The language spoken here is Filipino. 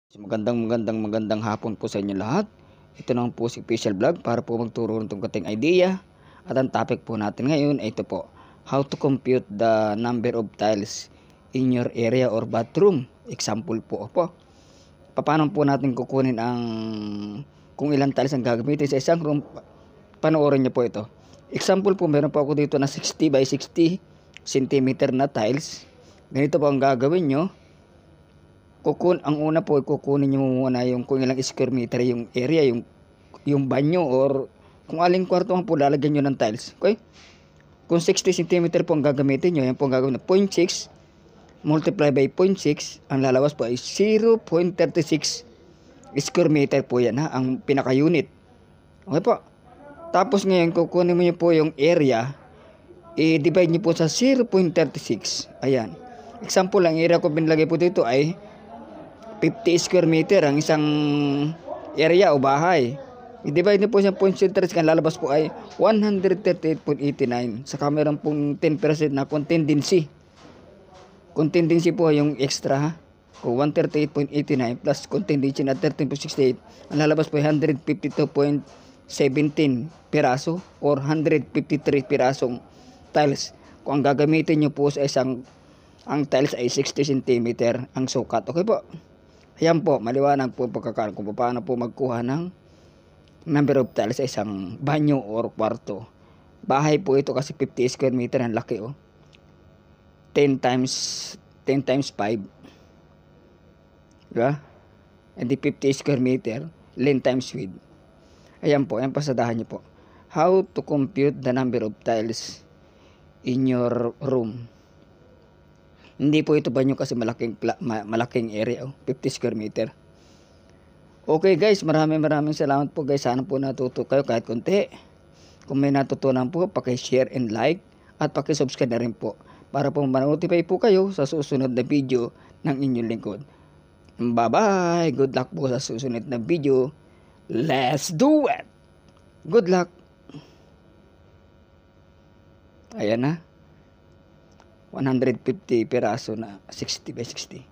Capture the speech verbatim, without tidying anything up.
Magandang magandang magandang hapon po sa inyo lahat. Ito naman po si Official Vlog para po magturo ng tungkating idea. At ang topic po natin ngayon ay ito po. How to compute the number of tiles in your area or bathroom. Example po po. Paano po natin kukunin ang kung ilang tiles ang gagamitin sa isang room. Panoorin niyo po ito. Example po, meron po ako dito na sixty by sixty centimeter na tiles. Ganito po ang gagawin nyo. Kukun ang una po, kukunin niyo muna yung kung ilang square meter yung area, yung yung banyo or kung aling kwarto ang po lalagyan niyo ng tiles. Okay? Kung sixty centimeter po ang gagamitin niyo, yan po ang gagawin na zero point six multiply by zero point six, ang lalabas po ay zero point three six square meter po yan ha, ang pinaka-unit. Okay po. Tapos ngayon kukunin mo niyo po yung area, i-divide niyo po sa zero point three six. Ayan. Example lang, area ko binilagay po dito ay fifty square meter ang isang area o bahay. I-divide niyo po sa zero point three six, ang lalabas po ay one hundred thirty-eight point eight nine. Saka meron pong ten percent na contingency. Contingency po yung extra ha. Kung one hundred thirty-eight point eight nine plus contingency na thirteen point six eight, ang lalabas po ay one hundred fifty-two point one seven piraso or one hundred fifty-three pirasong tiles. Kung ang gagamitin niyo po sa isang ang tiles ay sixty centimeter ang sukat. Okay po. Ayan po, maliwanag po pagkakaroon kung paano po magkuha ng number of tiles sa isang banyo or kwarto. Bahay po ito kasi fifty square meter, ang laki oh. ten times five. Diba? And the fifty square meter, length times width. Ayan po, ayan pasadahan niyo po. How to compute the number of tiles in your room. Hindi po ito banyo kasi malaking malaking area oh, fifty square meter. Okay guys, maraming maraming salamat po guys. Sana po natuto kayo kahit konti. Kung may natutunan po, paki-share and like at paki-subscribe na rin po para po ma-notify po kayo sa susunod na video ng inyong lingkod. Bye-bye. Good luck po sa susunod na video. Let's do it. Good luck. Ayan na. one hundred fifty piraso na sixty by sixty.